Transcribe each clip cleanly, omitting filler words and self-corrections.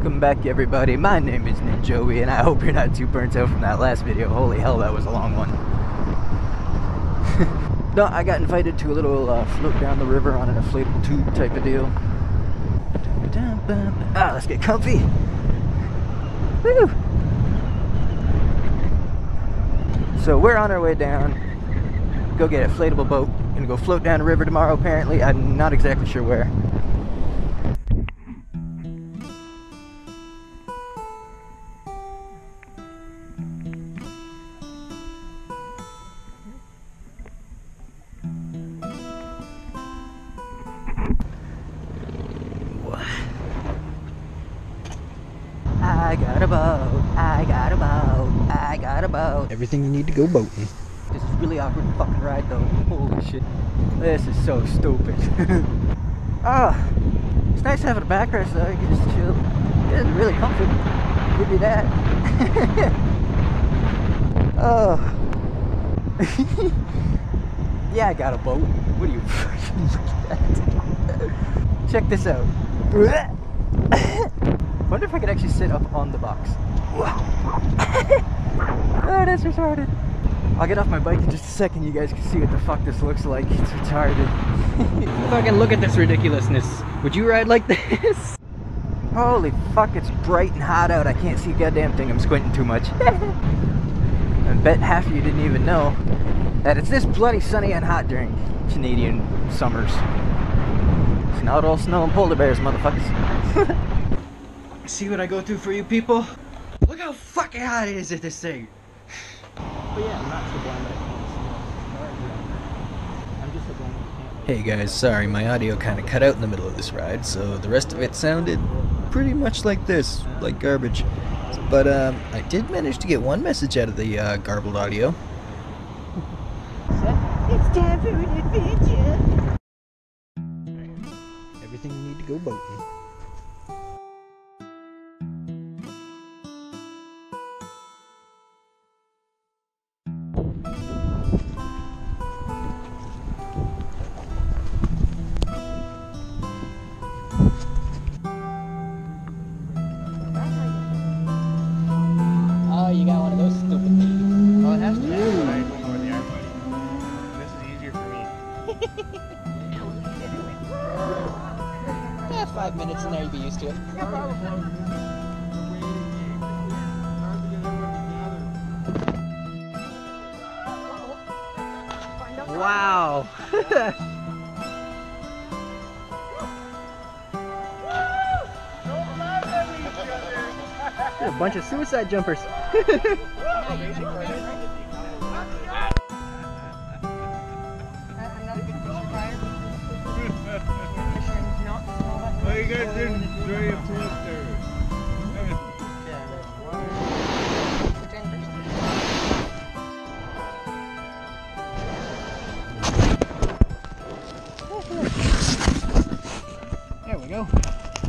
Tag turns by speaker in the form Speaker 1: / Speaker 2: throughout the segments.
Speaker 1: Welcome back, everybody. My name is NinJo-BI, and I hope you're not too burnt out from that last video. Holy hell, that was a long one. No, I got invited to a little float down the river on an inflatable tube type of deal. Ah, let's get comfy. Woo! So we're on our way down. Go get an inflatable boat. Gonna go float down the river tomorrow, apparently. I'm not exactly sure where. I got a boat, I got a boat, I got a boat. Everything you need to go boating. This is really awkward fucking ride though. Holy shit. This is so stupid. Ah, it's nice having a backrest though. You can just chill. It is really comfy. Give you that. Oh. Yeah, I got a boat. What are you fucking looking at? Check this out. I wonder if I could actually sit up on the box. Oh, that's retarded. I'll get off my bike in just a second. You guys can see what the fuck this looks like. It's retarded. Fucking look at this ridiculousness. Would you ride like this? Holy fuck, it's bright and hot out. I can't see a goddamn thing. I'm squinting too much. I bet half of you didn't even know that it's this bloody sunny and hot during Canadian summers. It's not all snow and polar bears, motherfuckers. See what I go through for you people? Look how fucking hot it is at this thing. But yeah, I'm not so blind that I can't see. I'm just so blind that I can't. Hey guys, sorry, my audio kind of cut out in the middle of this ride, so the rest of it sounded pretty much like this, like garbage. But I did manage to get one message out of the garbled audio. It's time for an adventure. Everything you need to go boating. Oh, you got one of those stupid things. Well, it has to be right before the arm buddy. This is easier for me. Yeah, 5 minutes in there, you'd be used to it. Yeah, probably. Wow. A bunch of suicide jumpers.
Speaker 2: Oh, you guys didn't enjoy your food there.
Speaker 1: There we go.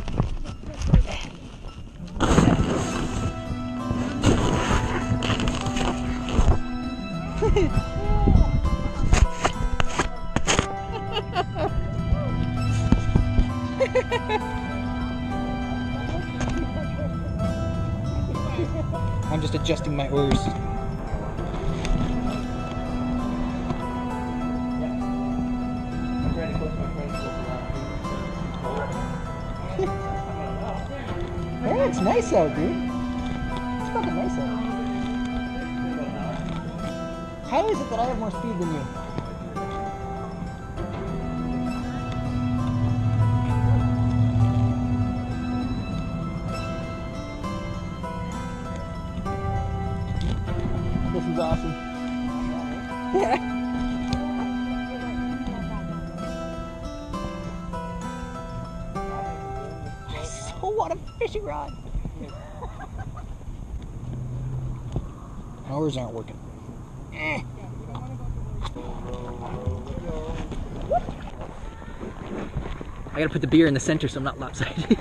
Speaker 1: I'm just adjusting my oars. Yeah, it's nice out, dude. It's fucking nice out. How is it that I have more speed than you? This is awesome. Yeah. I so want a fishing rod. Ours aren't working. I gotta put the beer in the center so I'm not lopsided.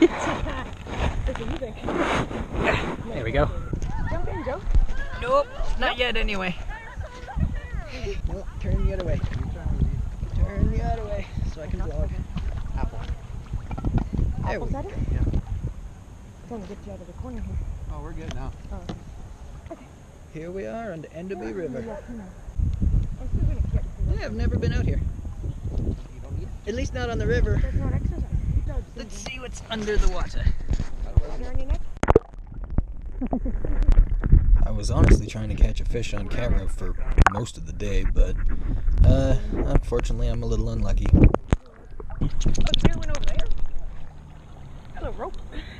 Speaker 1: There we go.
Speaker 3: Jump in, Joe.
Speaker 1: Nope, not yet anyway. Nope, turn the other way. Turn the other way so I can vlog. Apple. There we go.
Speaker 3: Trying to get you out of the corner here.
Speaker 1: Oh, we're good now.
Speaker 3: Oh, okay.
Speaker 1: Here we are on the Enderby River.
Speaker 3: I'm still gonna get you.
Speaker 1: Yeah, I've never been out here. At least not on the river.
Speaker 3: That's not exercise. No, just
Speaker 1: Let's see what's under the water.
Speaker 3: water on your neck.
Speaker 4: I was honestly trying to catch a fish on camera for most of the day, but unfortunately I'm a little unlucky.
Speaker 3: Oh, the bear went over there. Hello, rope.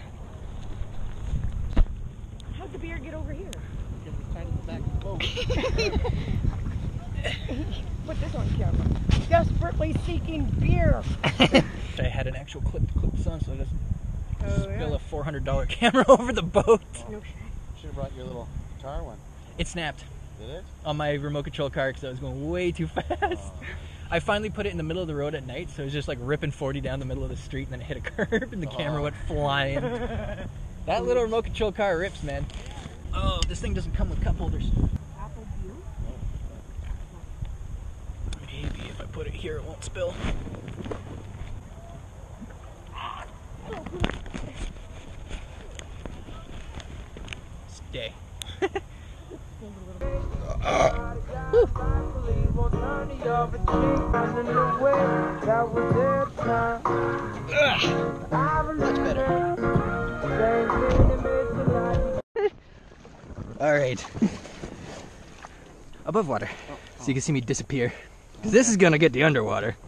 Speaker 3: How'd the bear get over here?
Speaker 2: Because it's tied to the back of the boat.
Speaker 3: Put this on camera. Desperately seeking beer.
Speaker 1: I had an actual clip to clip this on, so I just spill
Speaker 3: yeah.
Speaker 1: a $400 camera over the boat.
Speaker 3: No shit.
Speaker 2: Should have brought your little guitar one.
Speaker 1: It snapped
Speaker 2: Did it?
Speaker 1: on my remote control car because I was going way too fast.
Speaker 2: Oh.
Speaker 1: I finally put it in the middle of the road at night, so it was just like ripping 40 down the middle of the street, and then it hit a curb, and the camera went flying. That little remote control car rips, man. Oh, this thing doesn't come with cup holders.
Speaker 3: Apple beer?
Speaker 1: Maybe if I put it here, it won't spill. Stay. Much better. All right. Above water, so you can see me disappear. 'Cause this is gonna get the underwater.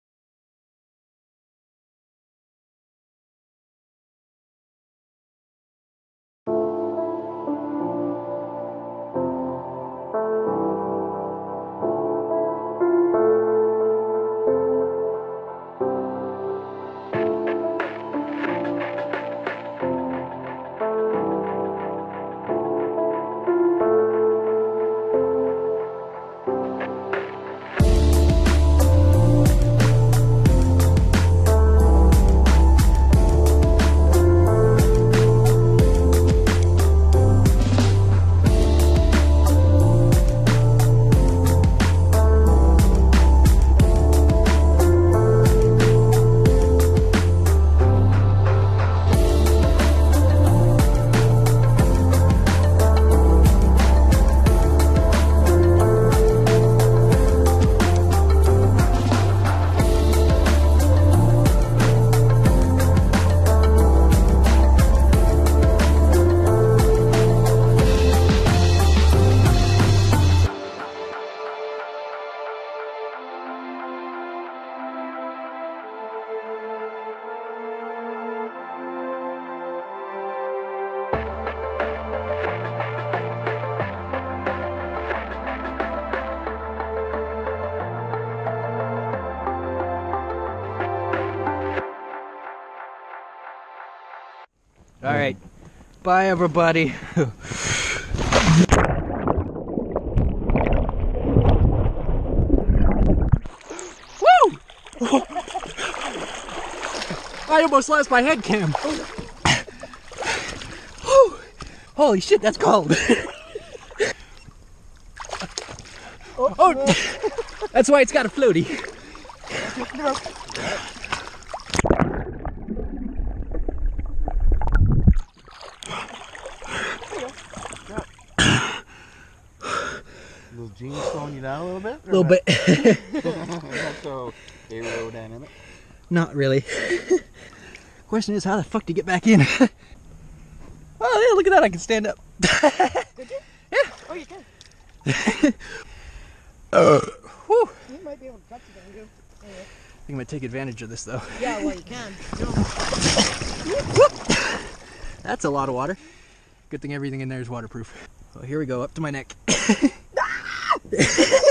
Speaker 1: All right, bye everybody. Woo! I almost lost my head cam. Holy shit, that's cold. Oh, that's why it's got a floaty.
Speaker 2: Little jeans slowing you down a little bit?
Speaker 1: A little bit.
Speaker 2: Not so aerodynamic.
Speaker 1: Not really. Question is, how the fuck do you get back in? Oh yeah, look at that, I can stand up.
Speaker 3: Did you?
Speaker 1: Yeah.
Speaker 3: Oh, you can.
Speaker 1: Whew.
Speaker 3: You might be able to touch it on you. Anyway.
Speaker 1: I think I'm gonna take advantage of this though.
Speaker 3: Yeah, well, you can.
Speaker 1: That's a lot of water. Good thing everything in there is waterproof. So here we go, up to my neck. Let's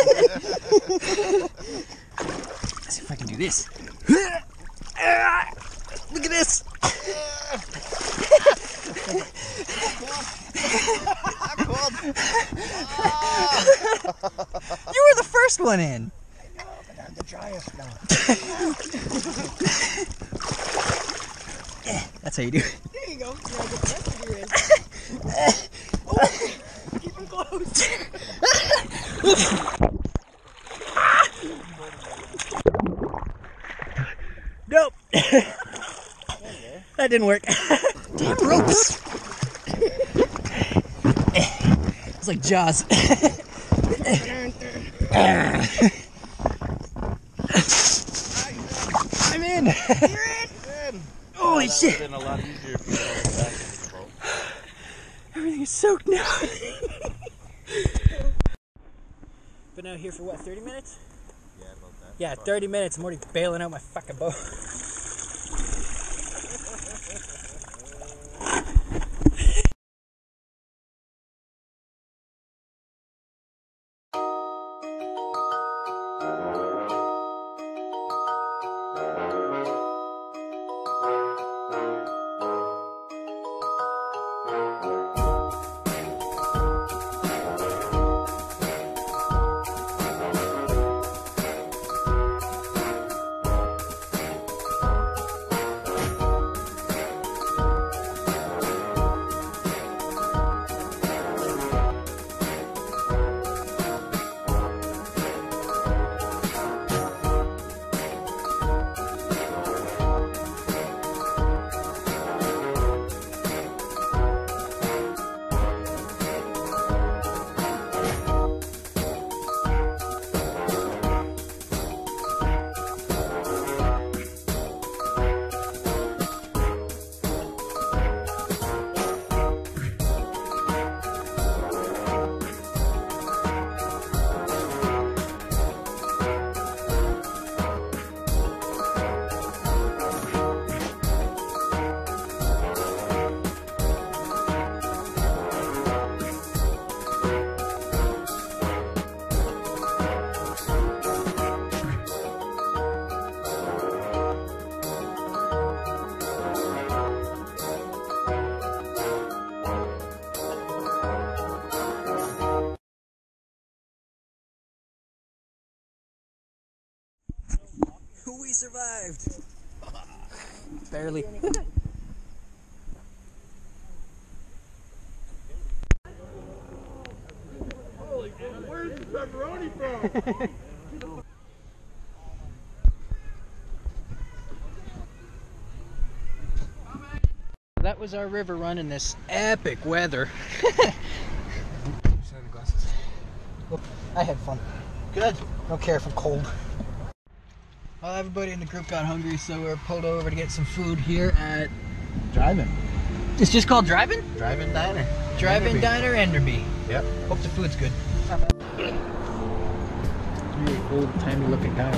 Speaker 1: see if I can do this. Look at this. You were the first one in.
Speaker 2: I know, but I'm the driest now.
Speaker 1: That's how you do it.
Speaker 3: There you go. Now get the rest of your in. Oh, keep them close.
Speaker 1: Nope. That didn't work.
Speaker 3: Damn ropes! It's like Jaws. I'm in! You're in! Holy shit!
Speaker 2: Been a lot easier if you were back in the boat.
Speaker 3: Everything is soaked now. Been out here for what, 30 minutes?
Speaker 2: Yeah, about that.
Speaker 3: Yeah, 30 minutes. I'm already bailing out my fucking boat. We survived! Barely.
Speaker 2: Where's the pepperoni from?
Speaker 3: That was our river run in this epic weather.
Speaker 2: Sunglasses.
Speaker 3: I had fun.
Speaker 2: Good.
Speaker 3: Don't care if I'm cold. Well, everybody in the group got hungry, so we're pulled over to get some food here at...
Speaker 2: Driving.
Speaker 3: It's just called Drive-In?
Speaker 2: Drive-in diner.
Speaker 3: Drive-In Diner Enderby.
Speaker 2: Yep.
Speaker 3: Hope the food's good. Really old-timey looking diner.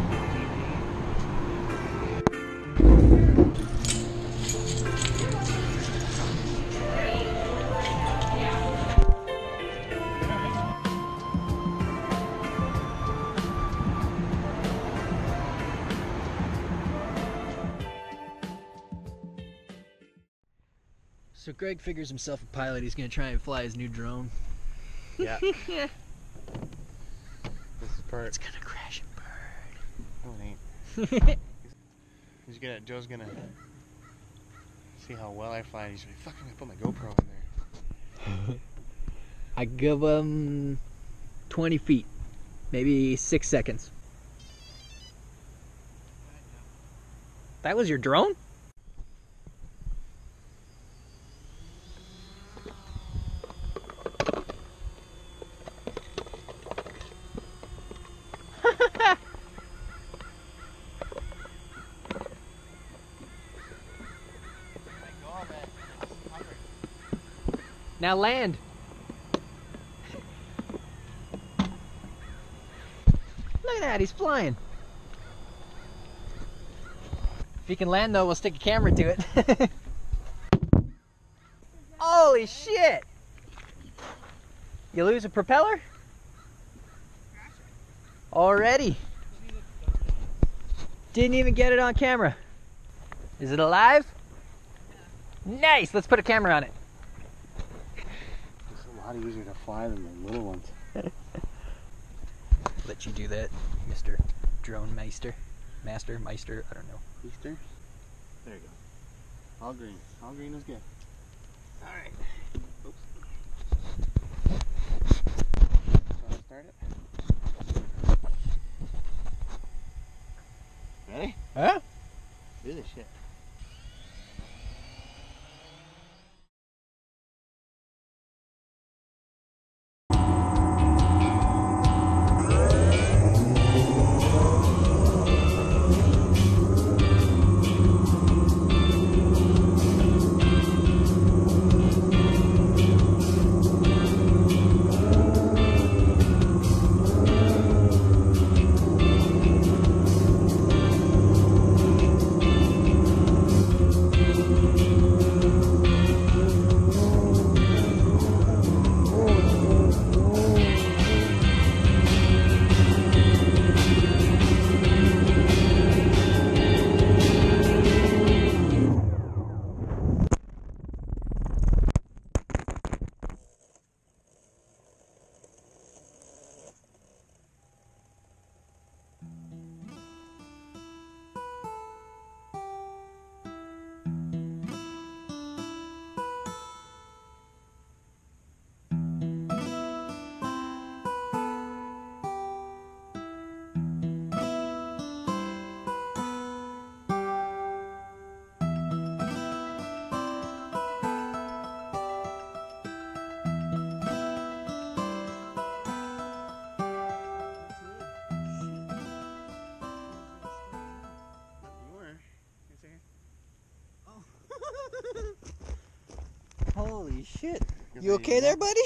Speaker 3: So Greg figures himself a pilot. He's going to try and fly his new drone.
Speaker 2: Yeah. This is part.
Speaker 3: It's going to crash and burn.
Speaker 2: No, it ain't. Joe's gonna see how well I fly. He's like, fuck, I'm gonna put my GoPro in there.
Speaker 3: I give him 20 feet. Maybe 6 seconds. That was your drone? Now land. Look at that, he's flying. If he can land though, we'll stick a camera to it. Holy shit! You lose a propeller? Already. Didn't even get it on camera. Is it alive? Nice, let's put a camera on it.
Speaker 2: It's a lot easier to fly than the little ones.
Speaker 3: Let you do that, Mr. Drone Meister. Meister, I don't know.
Speaker 2: Easter? There you go. All green. All green is good. Alright. Oops. So I'll start it. Ready?
Speaker 3: Huh?
Speaker 2: Do this shit.
Speaker 1: Holy shit.
Speaker 3: You okay there, buddy?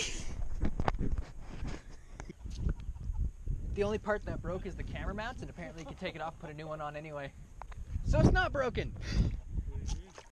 Speaker 1: The only part that broke is the camera mounts, and apparently you can take it off and put a new one on anyway. So it's not broken.